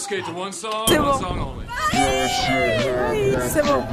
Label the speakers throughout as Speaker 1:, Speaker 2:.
Speaker 1: skate to one song,
Speaker 2: C'est
Speaker 1: one
Speaker 2: bon.
Speaker 1: song only.
Speaker 2: Oui, c'est bon.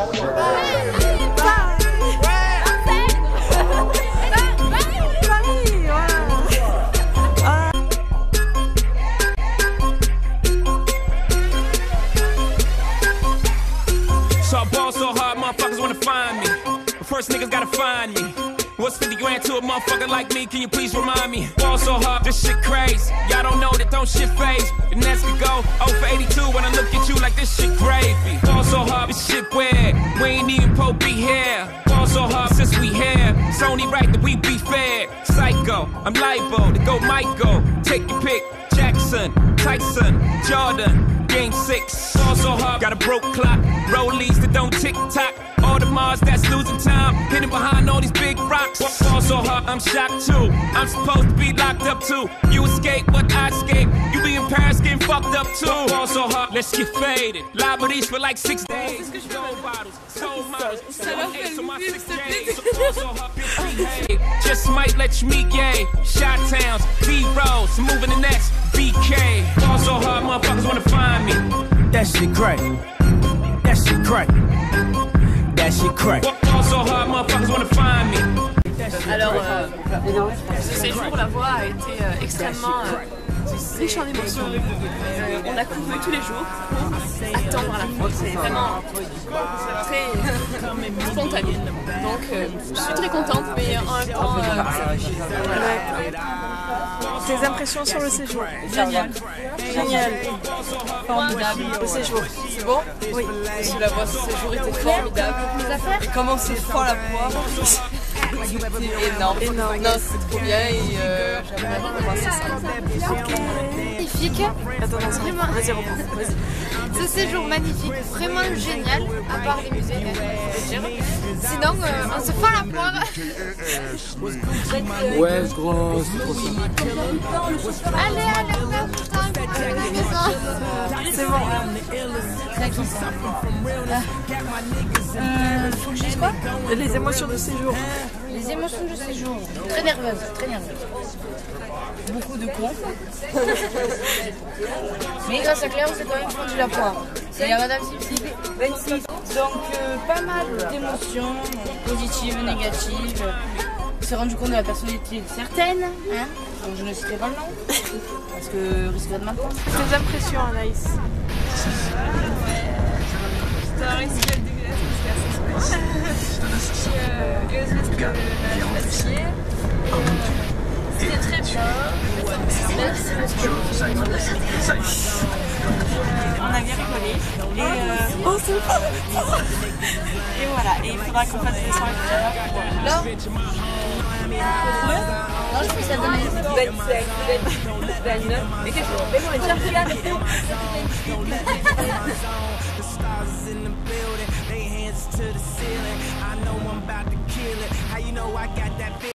Speaker 3: So I ball so hard, motherfuckers wanna find me. But first niggas gotta find me. What's 50 grand to a motherfucker like me? Can you please remind me? Ball so hard, this shit crazy. Y'all don't know that don't shit phase. And that's could go 0 for 82 when I look at you like this shit gravy. Ball so hard, this shit weird. We ain't even Pope be here. Ball so hard since we here. It's only right that we be fair. Psycho, I'm liable to go Michael. Take your pick. Jackson, Tyson, Jordan, Game 6. Ball so hard, got a broke clock. Rollies that don't tick tock. All the Mars that's losing time, hidden behind all these big rocks. Ball so hard, I'm shocked too. I'm supposed to be locked up too. You escape, but I escape. You be in Paris getting fucked up too. Ball so hard, let's get faded. Liberties for like 6 days. Gold bottles, soul models. Just might let you meet gay. Shot towns, B-rolls, moving the next BK. Ball so hard, motherfuckers wanna find me.
Speaker 4: That shit crack. That shit crack. That shit crack.
Speaker 3: Ball so hard, motherfuckers wanna find me.
Speaker 5: Alors, ce séjour, la voix a été extrêmement riche en émotions. On a couru tous les jours pour attendre à la fin. C'est vraiment très spontané. Donc, je suis très contente, mais en même temps,
Speaker 2: Tes impressions sur le séjour?
Speaker 5: génial.
Speaker 2: Génial.
Speaker 5: Formidable.
Speaker 2: Le séjour.
Speaker 5: C'est bon?
Speaker 2: Oui.
Speaker 5: Sur la voix, ce séjour était formidable. Et comment c'est fort la voix? Énorme.
Speaker 2: Énorme.
Speaker 5: Non, c'est trop bien et j'aimerais recommencer ça.
Speaker 6: Magnifique.
Speaker 2: Attends, non, vas-y, reprends. Vas-y.
Speaker 6: Ce séjour magnifique, vraiment génial, à part les musées, je veux dire. Sinon, on se fend la poire.
Speaker 1: Ouais, gros, c'est trop ça.
Speaker 6: Allez, on a tout le temps.
Speaker 2: C'est bon.
Speaker 6: Faut que je dise quoi?
Speaker 2: Les émotions du séjour.
Speaker 6: Les émotions du séjour. Très nerveuse, très nerveuse. Beaucoup de cons. Mais grâce à Claire, on s'est quand même fendu la poire. Et à Madame Sipsip, 26. Donc, pas mal d'émotions, positives, négatives. On s'est rendu compte de la personnalité de certaines, hein, donc je ne citerai pas le nom, parce que risquerait de m'entendre.
Speaker 2: Tes impressions, Anaïs?
Speaker 5: C'était un risque dégueulasse, mais c'était assez sympa. Et aussi, c'était très bien. Merci
Speaker 7: On a bien rigolé
Speaker 2: Oh, c'est pas
Speaker 7: et voilà, et il faudra qu'on fasse des soirées tout à l'heure.
Speaker 6: Là non, je pense qu'elle donne
Speaker 5: 27, 29. Et qu'est-ce qu'on fait? On est champion.
Speaker 4: To the ceiling, I know I'm about to kill it. How you know I got that